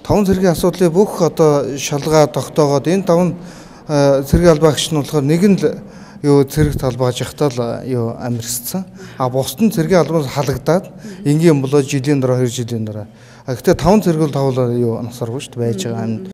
таван цэргийн асуудлыг бүх одоо шалгаа тогтоогоод энэ таван цэргийн албаагч нь болохоор нэг нь юу цэрэг талбааж явахдаа л юу амирцсан. А бусд нь цэргийн албаас халагдаад энгийн болоо жилийн дараа 2 жилийн дараа. Гэхдээ таван цэргэл тавлаа юу насаргүй шүү дээ байж байгаа юм.